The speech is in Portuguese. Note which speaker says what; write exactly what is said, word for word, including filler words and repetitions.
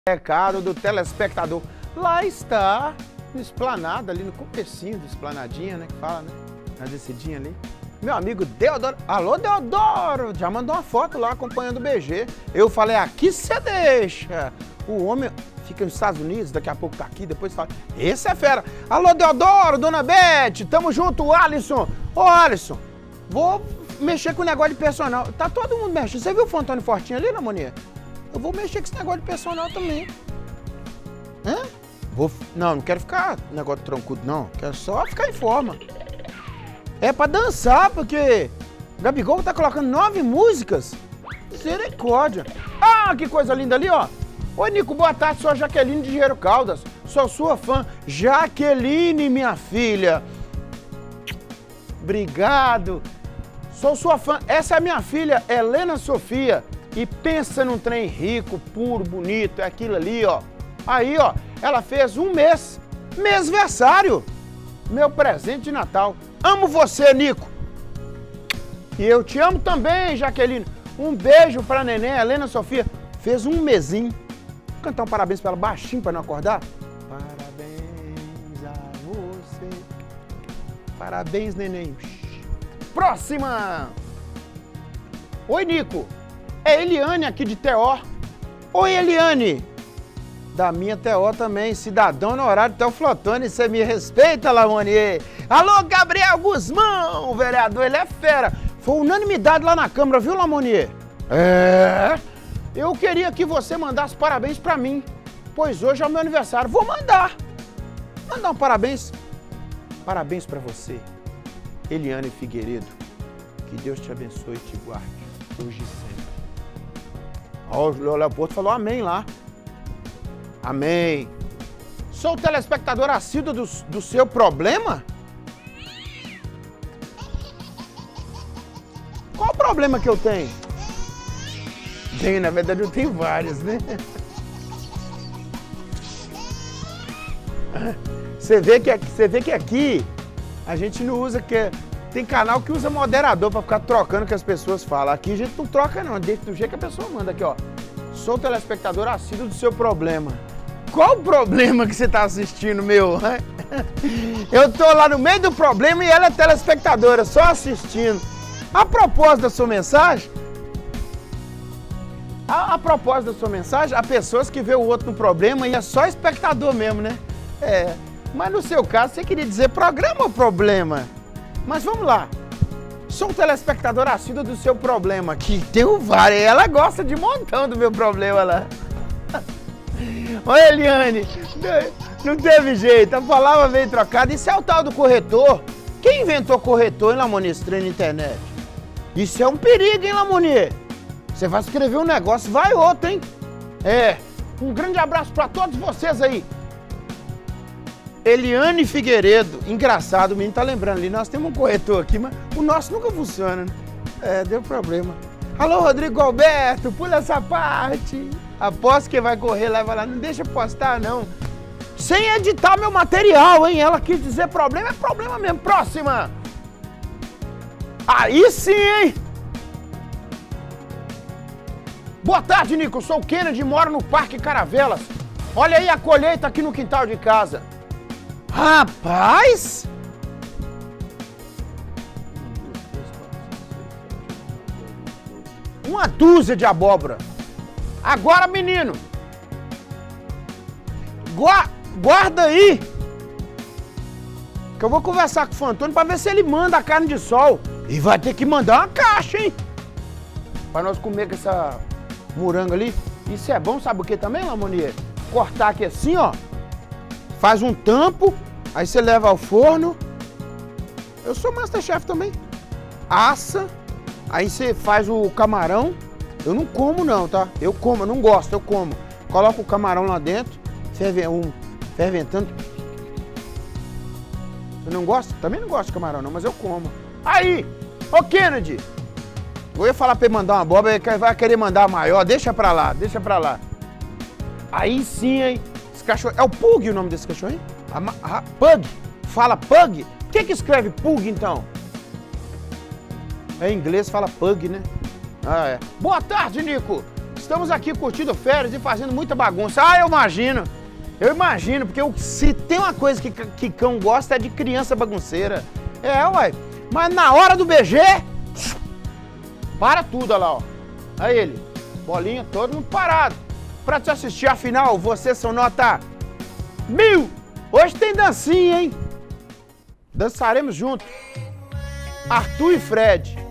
Speaker 1: Recado do telespectador. Lá está, no Esplanada, ali no comecinho do Esplanadinha, né? Que fala, né? Na descidinha ali. Meu amigo Deodoro. Alô, Deodoro! Já mandou uma foto lá acompanhando o B G. Eu falei, aqui você deixa. O homem fica nos Estados Unidos, daqui a pouco tá aqui, depois fala, esse é fera. Alô, Deodoro, Dona Beth, tamo junto, Alisson. Ô, Alisson, vou mexer com o negócio de personal. Tá todo mundo mexendo. Você viu o Fantônio Fortinho ali, Namonia? Eu vou mexer com esse negócio de personal também. Hã? Vou... Não, não quero ficar negócio troncudo, não. Quero só ficar em forma. É pra dançar, porque o Gabigol tá colocando nove músicas. Misericórdia. Ah, que coisa linda ali, ó. Oi, Nico, boa tarde. Sou a Jaqueline de Engenheiro Caldas. Sou sua fã. Jaqueline, minha filha. Obrigado. Sou sua fã. Essa é a minha filha, Helena Sofia. E pensa num trem rico, puro, bonito, é aquilo ali, ó. Aí, ó, ela fez um mês, mêsversário. Meu presente de Natal. Amo você, Nico. E eu te amo também, Jaqueline. Um beijo pra neném, Helena Sofia. Fez um mesinho. Vou cantar um parabéns pra ela baixinho pra não acordar. Parabéns a você. Parabéns, neném. Próxima. Oi, Nico. É Eliane aqui de Teó. Oi, Eliane. Da minha Teó também, cidadão no horário Teoflotone. Você me respeita, Lamonier? Alô, Gabriel Guzmão, vereador, ele é fera. Foi unanimidade lá na Câmara, viu, Lamonier? É. Eu queria que você mandasse parabéns pra mim, pois hoje é o meu aniversário. Vou mandar. Mandar um parabéns. Parabéns pra você, Eliane Figueiredo. Que Deus te abençoe e te guarde, hoje e sempre. Ó, o Leopoldo falou amém lá. Amém. Sou telespectador assíduo do, do seu problema? Qual o problema que eu tenho? Tem, na verdade eu tenho vários, né? Você vê que, você vê que aqui a gente não usa, que tem canal que usa moderador pra ficar trocando o que as pessoas falam. Aqui a gente não troca não, deixa do jeito que a pessoa manda aqui, ó. Sou telespectador assíduo do seu problema. Qual o problema que você tá assistindo, meu? Eu tô lá no meio do problema e ela é telespectadora, só assistindo. A propósito da sua mensagem, a, a propósito da sua mensagem, há pessoas que vê o outro no problema e é só espectador mesmo, né? É, mas no seu caso você queria dizer programa ou problema? Mas vamos lá. Sou um telespectador assíduo do seu problema, que tem um vários, ela gosta de montão do meu problema lá. Oi, Eliane, não teve jeito, a palavra veio trocada. Isso é o tal do corretor. Quem inventou corretor, hein, Lamonier, estranho na internet? Isso é um perigo, hein, Lamonier? Você vai escrever um negócio, vai outro, hein? É, um grande abraço pra todos vocês aí. Eliane Figueiredo, engraçado, o menino tá lembrando ali, nós temos um corretor aqui, mas o nosso nunca funciona, né? É, deu problema. Alô, Rodrigo Alberto, pula essa parte. Aposto que vai correr, leva lá, não deixa postar, não. Sem editar meu material, hein? Ela quis dizer problema, é problema mesmo. Próxima. Aí sim, hein? Boa tarde, Nico, eu sou o Kennedy, moro no Parque Caravelas. Olha aí a colheita aqui no quintal de casa. Rapaz! Uma dúzia de abóbora. Agora, menino, gua guarda aí, que eu vou conversar com o Fantônio pra ver se ele manda a carne de sol. E vai ter que mandar uma caixa, hein? Pra nós comer com essa moranga ali. Isso é bom, sabe o que também, Lamonier? Cortar aqui assim, ó. Faz um tampo, aí você leva ao forno. Eu sou Masterchef também. Assa, aí você faz o camarão. Eu não como não, tá? Eu como, eu não gosto, eu como. Coloca o camarão lá dentro, ferve, um, ferventando. Você não gosta? Também não gosto de camarão não, mas eu como. Aí, ô Kennedy, eu ia falar pra ele mandar uma abóbora, ele vai querer mandar a maior, deixa pra lá, deixa pra lá. Aí sim, hein? Esse cachorro, é o Pug o nome desse cachorro, hein? A, a, Pug, fala Pug? O que que escreve Pug então? É em inglês, fala Pug, né? Ah, é. Boa tarde, Nico. estamos aqui curtindo férias e fazendo muita bagunça. Ah, eu imagino. Eu imagino, porque eu, se tem uma coisa que, que cão gosta é de criança bagunceira. É, uai. Mas na hora do B G, para tudo, olha lá, ó. Aí ele, bolinha, todo mundo parado. Pra te assistir a final, vocês são nota mil. Hoje tem dancinha, hein? Dançaremos juntos. Arthur e Fred.